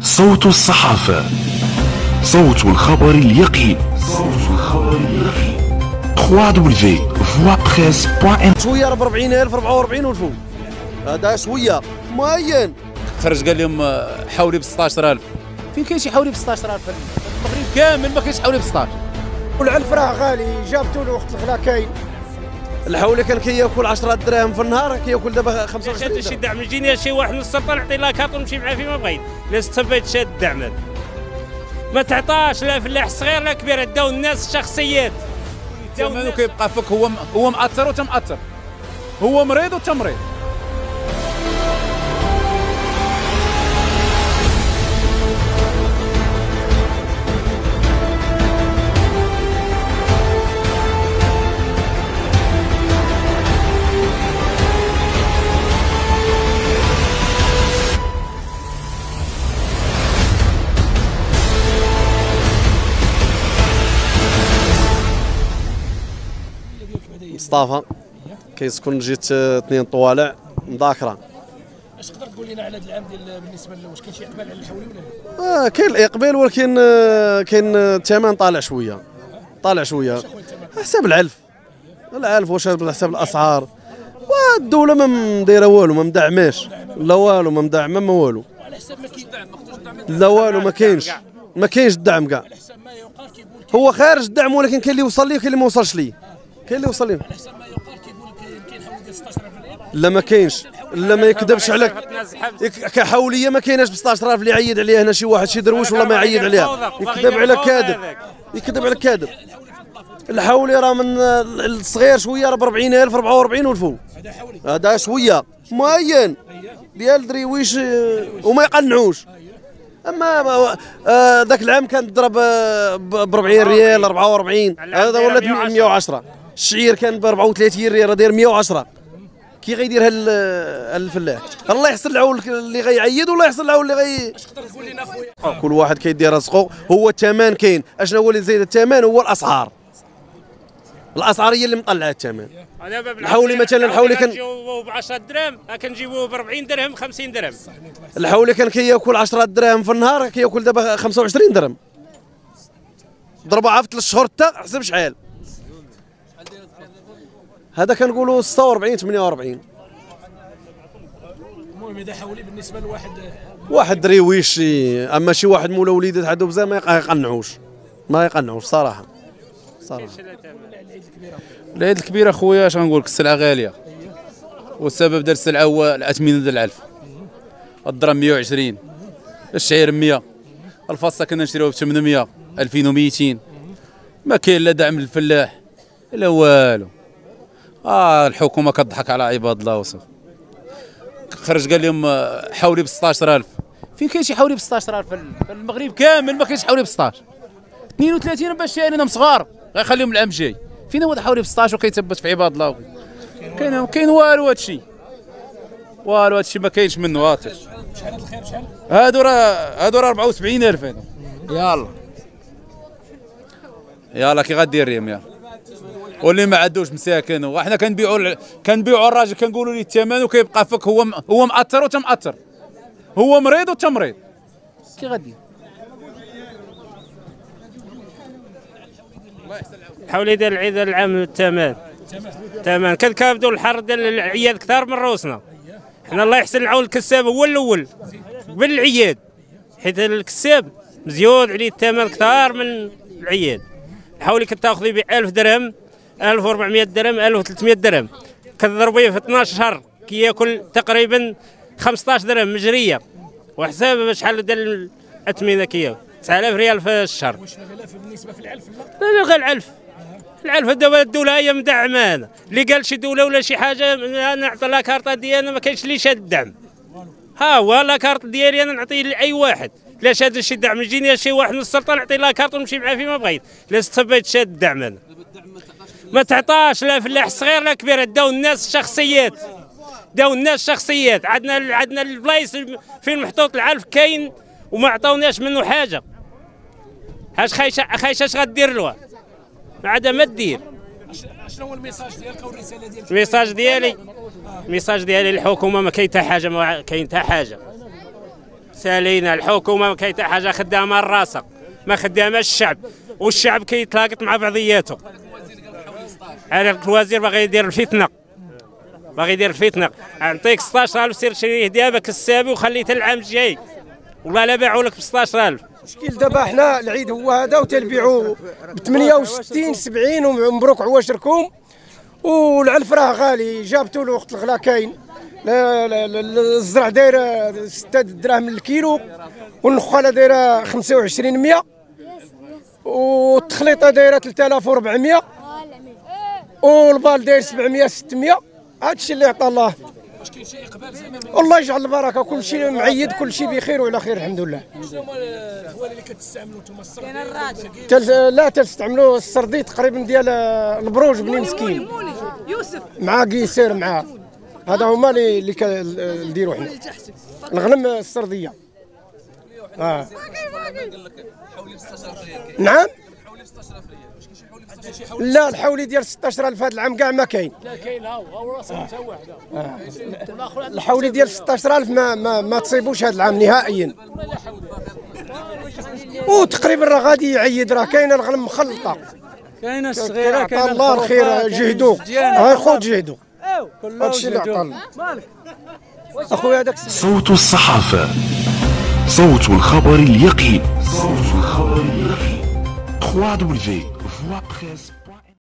صوت الصحافة، صوت الخبر اليقين. www.voixpresse.net. شويه 40000 44 والفوق، هذا شويه معين. خرج قال لهم حولي ب 16000. فين كاين شي حولي ب 16000 المغرب كامل؟ ما كاينش حولي ب 16. والعلف راه غالي، جابتوا له وقت الغلا كاين. الحولي كان كياكل 10 دراهم في النهار، كياكل دابا 25 درهم. شي دعم يجيني شي واحد من السلطه نعطي لا كارت ونمشي معاه فيما بغيت. لا استفدت شاد الدعم هذا ما تعطاش لا فلاح صغير لا كبير، داو الناس الشخصيات. الثمن كيبقى فيك هو مأثر وانت مأثر، هو مريض وانت مريض. مصطفى كيسكن جيت 2 طوالع مذاكره. اش تقدر تقول لنا على هذا العام ديال بالنسبه له، واش كاين شي اقبال على الحولي ولا لا؟ كاين الاقبال، ولكن كاين الثمن طالع شويه، حسب العلف واش على حسب الاسعار. والدوله ما دايره والو، ما مدعماش لا والو، ما مدعمه ما والو. على حسب ما كاين لا والو، ما كاينش الدعم كاع. على حسب ما يقال كيقول هو خارج الدعم، ولكن كاين اللي وصل ليه وكاين اللي ما وصلش ليه. كاين اللي وصل ليه، على حسب ما يقال كيقول كاين حولي ديال 16000 ريال. لا ما كاينش، لا ما يكذبش عليك. كحوليه ما كايناش ب 16000 اللي يعيد عليه هنا شي واحد شي درويش ولا ما يعيد عليها. يكذب على كاذب. الحولي راه من الصغير شويه، راه ب 40000 44 والفوق. هذا شويه معين ديال درويش وما يقنعوش. اما ذاك العام كانت تضرب ب 40 ريال 44، هذا ولات 110. الشعير كان ب 34 ريال، راه داير 110. كي غيديرها الفلاح؟ الله يحسن العون اللي غيعيد والله يحسن العون اللي غي. اش تقدر تقول لنا اخويا؟ كل واحد كيدير رزقه. هو الثمن كاين، اشنا هو اللي زايد الثمن؟ هو الاسعار هي اللي مطلعه الثمن. الحولي مثلا، الحولي كان كنجيبوه ب 10 دراهم، كنجيبوه ب 40 درهم 50 درهم. الحولي كان كياكل 10 دراهم في النهار، كياكل دابا 25 درهم. ضربها في 3 شهور حتى حسب شحال. هذا كنقولوا 46 48. المهم هذا حولي بالنسبه لواحد دريويش. اما شي واحد مولا وليدات عندو بزاف ما يقنعوش صراحه. العيد الكبير اخويا اش غنقول لك؟ السلعه غاليه، والسبب ديال السلعه هو الاثمنه ديال العلف. الدرهم 120، الشعير 100، الفاصه كنا نشريوها ب 800 2200. ما كاين لا دعم للفلاح لا والو. الحكومه كتضحك على عباد الله وصف. خرج قال لهم حولي ب 16000. فين كاين شي حولي ب 16000 في المغرب كامل؟ ما كاينش حولي ب 16. 32 باش شارينا صغار غيخليهم العام الجاي. فين هو حولي ب 16 وكيتثبت في عباد الله؟ كاين والو. هادشي ما كاينش منه. شحال هذا الخير شحال؟ هادو راه 74000. هذا يلا كي غدير ريم يلا. واللي ما عندوش مساكن، وحنا كنبيعوا الراجل كنقولوا ليه الثمن وكيبقى فيك هو مأثر وانت مأثر، هو مريض وانت مريض. كي غادي الحولي ديال العيد العام الثمن كنكابدوا الحر ديال العياد كثار من روسنا. حنا الله يحسن العون الكساب هو الاول قبل العياد، حيت الكساب مزيود عليه الثمن كثار من العياد. الحولي كتاخذي ب 1000 درهم 1400 درهم 1300 درهم، كتضربيه في 12 شهر كياكل تقريبا 15 درهم مجريه. وحساب شحال ديال الاثمنه كياكل 9000 ريال في الشهر. واش الغلاف بالنسبه في العلف؟ لا غير العلف دابا الدوله هي مدعمه. اللي قال شي دوله ولا شي حاجه نعطي لا كارطه ديالنا، ما كاينش اللي شاد الدعم. هو لا كارط ديالي انا نعطيه لاي واحد. لا شاد شي دعم يجيني شي واحد من السلطه نعطي لا كارط ونمشي معاه فيما بغيت. لا استفدت شاد الدعم انا ما تعطاش لا فلاح صغير لا كبير، داو الناس الشخصيات. عندنا البلايص فين محطوط العلف كاين وما عطاوناش منه حاجه. اش خايشه اش غدير له؟ ما عاد ما دير. شنو هو الميساج ديالك او الرساله ديالك؟ الميساج ديالي للحكومه ما كاين حتى حاجه، سالينا الحكومه ما كاين حتى حاجه خدامه الراسق، ما خدامه الشعب، والشعب كيتلاقط مع بعضياته. على الوزير باغي يدير الفتنه، باغي يدير الفتنه. نعطيك 16000 سير شريه دابا كسابي وخليته العام الجاي، والله لا باعوا لك ب 16000. المشكل دابا حنا العيد هو هذا وتلبيعوا ب 68 70 ومبروك عواشركم، والعلف راه غالي، جابتوا له وقت الغلا كاين. الزرع دايره 6 دراهم للكيلو، والنخاله دايره 2500، والتخليطه دايره 3400، والبال داير 700 600. هذا الشيء اللي عطى الله. واش كاين شي اقبال زعما؟ الله يجعل البركه، كل شيء معيد، كل شيء بخير وعلى خير الحمد لله. شنو هما الحوالي اللي كتستعملوا نتوما؟ السردي لا تستعملوا السردي تقريبا ديال البروج بني مسكين يوسف مع قيسير معاه، هذا هما اللي كنديروا حنا الغنم السرديه. نعم. لا الحولي ديال 16000 هذا العام كاع ما كاين. لا كاين هاو راسك حتى واحده. الحولي ديال 16000 ما تصيبوش هذا العام نهائيا. وتقريبا راه غادي يعيد، راه كاينه الغنم مخلطه، كاينه الصغيره، كاينه الله الخير. جهدوا هاي خوت جهدوا، هادشي اللي عطا اخويا. هذاك صوت الصحافة، صوت الخبر اليقين، صوت الخبر اليقين. 3W Voix Presse.